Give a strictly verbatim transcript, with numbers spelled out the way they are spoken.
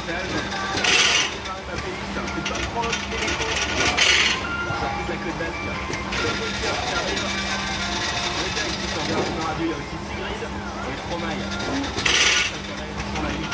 étage. J'ai démarré ma playlist, hein. C'est pas trop les l'écho. Sortie de la côte basque. Le moteur qui arrive. Le gars qui s'en vient à Radio, il y a aussi Sigrid. Et Stromae. Ça serait sur la nuit.